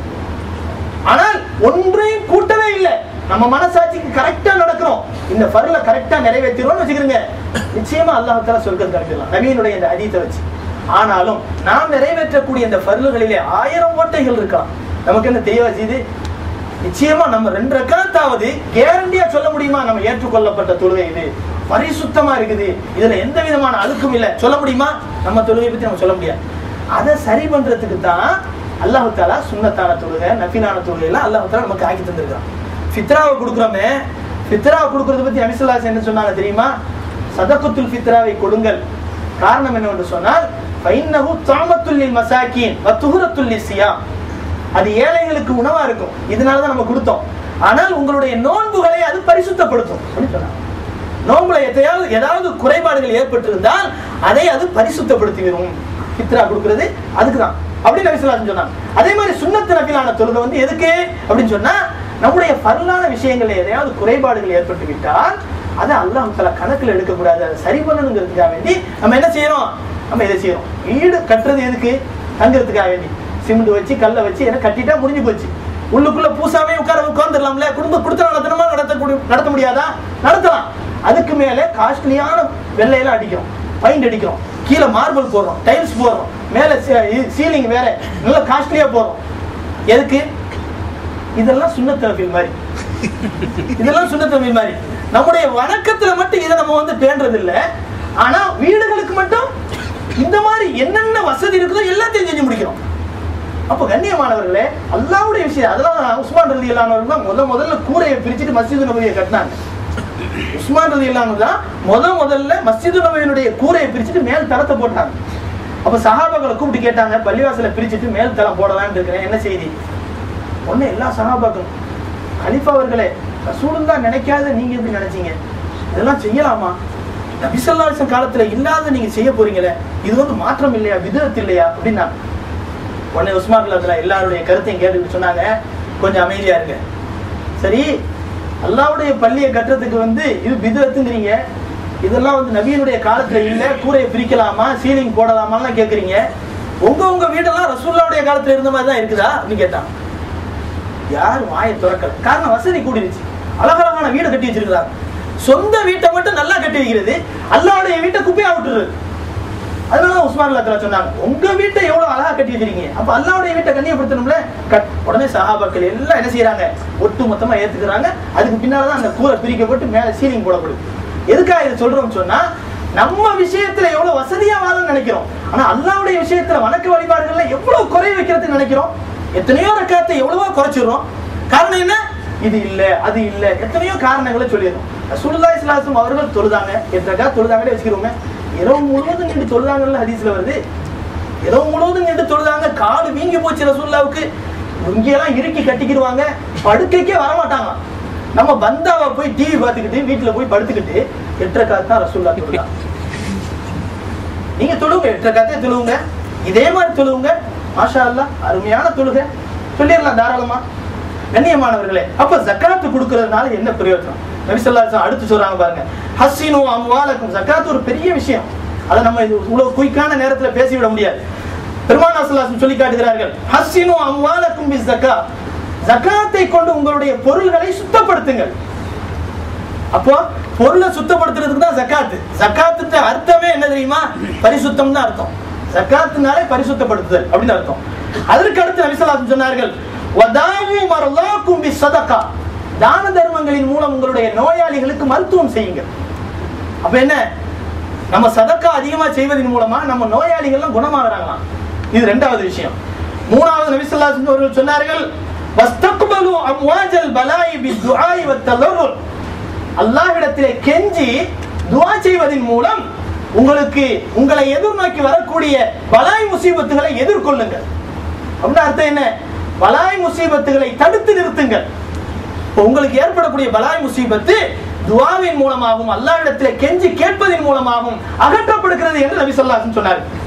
ஆனால் ஒன்றையும் கூட்டவே இல்லை, நம்ம மனசாட்சிக்கு கரெக்டா நடக்கிறோம், இந்த ஃபர்ல கரெக்டா நிறைவேற்றிடுவோம்னு வச்சுக்கிறீங்க, நிச்சயமா அல்லாஹ் தஆலா சொர்க்கத்தை அனுப்பிடலாம் நபியினுடைய இந்த ஹதீஸை வச்சு. ஆனாலும் நாம் நிறைவேற்றக்கூடிய இந்த ஃபர்லுகளிலே 1000 ஓட்டைகள் இருக்கலாம். நமக்கு என்ன தெரிய வச்சுது? நிச்சயமா நம்ம 2 ரக்காத்தாவது கேரண்டியா சொல்ல முடியுமா, நம்ம ஏற்றுக்கொள்ளப்பட்ட தொழுகை இது, பரிசுத்தமா இருக்குது, இதுல எந்த விதமான அழுக்கும் இல்லை, சொல்ல முடியுமா? நம்ம தொழுகை பத்தி நம்ம சொல்ல முடியாது. அதை சரி பண்றதுக்கு தான் அல்லாஹ் தஆலா சுன்னத்தான தொழுகை, நஃபிலான தொழுகை எல்லாம் அல்லாஹ் தஆலா நமக்கு ஆக்கி தந்திருக்கான். ஃபித்ராவை கொடுக்குறோமே, ஃபித்ராவை கொடுக்கறத பத்தி நபி ஸல்லல்லாஹு அலைஹி வஸல்லம் என்ன சொன்னாங்க தெரியுமா? சதகத்துல் ஃபித்ராவை கொடுங்கள். காரணம் என்னவென்று சொன்னால், ஃபைன்னஹு தஅமத்துல் லில் மசாகீன் வ துஹரத்துல் லிஸ்ஸியாம். அது ஏழைகளுக்கு உணவா இருக்கும், இதனால தான் நம்ம கொடுத்தோம். ஆனால் உங்களுடைய நோன்புகளை அது பரிசுத்தப்படுத்தும் அப்படின்னு சொன்னாங்க. நோன்புல ஏதாவது குறைபாடுகள் ஏற்பட்டிருந்தால் அதை அது பரிசுத்தப்படுத்தி விடும். ஃபித்ரா கொடுக்கிறது அதுக்குதான் அப்படின்னு நபி ஸல்லல்லாஹு அலைஹி வஸல்லம் சொன்னாங்க. அதே மாதிரி சுன்னத் நஃபிலான தொழுகை வந்து எதுக்கு அப்படின்னு சொன்னா, நம்முடைய ஃபர்லான விஷயங்கள்ல எதையாவது குறைபாடுகள் ஏற்பட்டு விட்டால் அதை அல்லாஹ் தஆலா கணக்கில் எடுக்கக்கூடாது, அதை சரி பண்ணணுங்கிறதுக்காக வேண்டி நம்ம என்ன செய்யறோம், நம்ம இதை செய்யறோம். வீடு கட்டுறது எதுக்கு? தங்குறதுக்காக வேண்டி. சிமெண்ட் வச்சு கல்லை வச்சு என்ன கட்டிட்டா முடிஞ்சு போச்சு, உள்ளுக்குள்ள பூசாமே உட்கார்ந்துடலாம்ல. குடுத்த நடத்தணுமா, நடத்த முடியாதா? நடத்தலாம். அதுக்கு மேல காஸ்ட்லியான வெள்ளையெல்லாம் அடிக்கிறோம், பெயிண்ட் அடிக்கிறோம், கீழே மார்பிள் போடுறோம், டைல்ஸ் போடுறோம், மேல சீலிங் வேற நல்ல காஸ்ட்லியா போடுறோம். எதுக்கு? இதெல்லாம் சுன்னத் நஃபில் மாதிரி, இதெல்லாம் சுன்னத் நஃபில் மாதிரி. நம்முடைய வணக்கத்துல மட்டும் இதை நம்ம வந்து பேண்டது இல்லை, ஆனா வீடுகளுக்கு மட்டும் இந்த மாதிரி என்னென்ன வசதி இருக்குதோ எல்லாத்தையும் செஞ்சு முடிக்கிறோம். அப்ப கண்ணியமானவர்களே, அல்லாஹ்வுடைய விஷயம். அதெல்லாம் உஸ்மான் ரலியல்லாஹு அன்ஹு தான் முதல்ல கூரையை பிரிச்சுட்டு மஸ்ஜிது நபவியை கட்டினாங்க. உஸ்மான் ரலியல்லாஹு அன்ஹு தான் முதல்ல மஸ்ஜிது நபவியினுடைய கூரையை பிரிச்சுட்டு மேல் தளத்தை போட்டாங்க. அப்ப சஹாபாக்களை கூப்பிட்டு கேட்டாங்க, பள்ளிவாசலை பிரிச்சுட்டு மேல் தளம் போடலான்னு இருக்கிறேன், என்ன செய்தி? ஒண்ணு எல்லா சஹாபாக்களும், கலீஃபா அவர்களே, ரசூலுல்லாஹ் நினைக்காத நீங்க எப்படி நினைச்சீங்க? இதெல்லாம் செய்யலாமா? நபி ஸல்லல்லாஹு அலைஹி வஸல்லம் காலத்துல இல்லாத நீங்க செய்ய போறீங்களே, இது மாற்றம் இல்லையா, பிதஅத் இல்லையா அப்படின்னா உடனே உஸ்மான் ரலியல்லாஹு எல்லாருடைய கருத்தையும் கேட்டுட்டு சொன்னாங்க, கொஞ்சம் அமைதியா இருங்க. சரி, அல்லாஹ்வுடைய பள்ளியை கட்டுறதுக்கு இது பிதஅத்துங்கறீங்க, இதெல்லாம் நபியினுடைய காலத்துல இல்ல, கூரையை பிரிக்கலாமா, சீலிங் போடலாமான்னு கேக்குறீங்க. உங்க வீடெல்லாம் ரசூலுல்லாஹ்வுடைய காலத்துல இருந்த மாதிரி தான் இருக்குதா அப்படின்னு கேட்டாங்க. யாரும் வாயை திறக்கல. காரணம், வசதி கூடிருச்சு, அழகழகான வீடு கட்டி வச்சிருக்காங்க. சொந்த வீட்டை மட்டும் நல்லா கட்டி வைக்கிறது, அல்லாஹ்வுடைய வீட்டை குப்பையா விட்டுறது. அதனாலதான் உஸ்மான் ரலியல்லாஹு சொன்னாங்க, உங்க வீட்டை எவ்வளவு அழகா கட்டி வச்சிருக்கீங்க, அப்ப அல்லாஹ்வுடைய வீட்டை கண்ணியப்படுத்தணும்ல. உடனே சஹாபாக்கள் எல்லாம் என்ன செய்யறாங்க, ஒட்டு மொத்தமா ஏத்துக்கிறாங்க. அதுக்கு பின்னாலதான் அந்த கூரை பிரிக்கப்பட்டு மேல சீலிங் போடப்படுது. எதுக்காக இதை சொல்றோம்னு சொன்னா, நம்ம விஷயத்துல எவ்வளவு வசதியா வாழணும்னு நினைக்கிறோம், ஆனா அல்லாஹ்வுடைய விஷயத்துல வணக்க வழிபாடுகள்ல எவ்வளவு குறை வைக்கிறதுன்னு நினைக்கிறோம். எத்தனையோ ரக்காத்தை எவ்வளவோ குறைச்சிடுறோம். காரணம் என்ன? இது இல்ல, அது இல்ல, எத்தனையோ காரணங்களை சொல்லிடுறோம். ரசூலுல்லாஹி ஸல்லல்லாஹு அலைஹி வஸல்லம் அவர்கள் தொழுதாங்க, 8 ரக்காத் தொழுதாங்கன்னு வச்சுக்கிறோமே, இரவு முழுவதும் நின்று தொழுதாங்கன்னு ஹதீஸ்ல வருது. இரவு முழுவதும் நின்று தொழுதாங்க, காடு வீங்கி போச்சு ரசூலுல்லாஹ்வுக்கு, இங்கெல்லாம் இறுக்கி கட்டிக்கிடுவாங்க, படுக்கைக்கே வரமாட்டாங்க. நம்ம பந்தாவை போய் டிவி பார்த்துக்கிட்டு வீட்டுல போய் படுத்துக்கிட்டு 8 ரக்காத் தான் ரசூலுல்லாஹ் தொழுதாங்க. நீங்க தொழுவுங்க, 8 ரக்காத்தே தொழுவுங்க, இதே மாதிரி தொழுவுங்க, மாஷா அல்லாஹ், அருமையான தொழுகை சொல்லிடலாம் தாராளமா. கண்ணியமானவர்களே, அப்ப ஜக்காத்து கொடுக்கறதுனால என்ன பிரயோஜனம்? நபி ஸல்லல்லாஹு அலைஹி வஸல்லம் அடுத்து சொல்றாங்க பாருங்க, ஹஸ்ஸினு அம்வாலக்கும். ஜக்காத் ஒரு பெரிய விஷயம், அதை நம்ம இவ்வளவு குயிக்கான நேரத்துல பேசிவிட முடியாது. பெருமானார் ஸல்லல்லாஹு அலைஹி வஸல்லம் சொல்லி காட்டுகிறார்கள், ஹஸ்ஸினு அம்வாலக்கும் பிஸ்ஸகாத். ஜக்காத்தை கொண்டு உங்களுடைய பொருள்களை சுத்தப்படுத்துங்கள். அப்போ பொருளை சுத்தப்படுத்துறதுக்கு தான் ஜக்காத். ஜக்காத்துக்கு அர்த்தமே என்ன தெரியுமா? பரிசுத்தம் தான் அர்த்தம். ஜக்காத்துனாலே பரிசுத்தப்படுத்துதல் அப்படின்னு அர்த்தம். அதற்கு அடுத்து நபி ஸல்லல்லாஹு அலைஹி வஸல்லம் சொன்னார்கள், வதாவு மர்லாக்கும் பிஸ்ஸதகா. தான தர்மங்களின் மூலம் உங்களுடைய நோயாளிகளுக்கு மருத்துவம் செய்யுங்கள். அப்ப என்ன, நம்ம சதக்கா அதிகமா செய்வதன் மூலமா நம்ம நோயாளிகள் எல்லாம் குணமாகறாங்களாம். இது இரண்டாவது விஷயம். மூணாவது நபி ஸல்லல்லாஹு அலைஹி வஸல்லம் அவர்கள் சொன்னார்கள், வஸ்தக்பலு அம்வாஜல் பலாயி பிதுஆஇ வத்தலர்ருல். அல்லாஹ்விடத்திலே கெஞ்சி துஆ செய்வதன் மூலம் உங்களை எதிர்நோக்கி வரக்கூடிய பலாய் முசீபத்துகளை எதிர்கொள்ளுங்கள். அப்படின்னா அர்த்தம் என்ன? பலாய் முசீபத்துகளை தடுத்து நிறுத்துங்கள். உங்களுக்கு ஏற்படக்கூடிய பலாய் முசீபத்து துஆவின் மூலமாகவும் அல்லாஹ்விடத்திலே கெஞ்சி கேட்பதின் மூலமாகவும் அகற்றப்படுகிறது என்று நபி ஸல்லல்லாஹு அலைஹி வஸல்லம் சொன்னார்.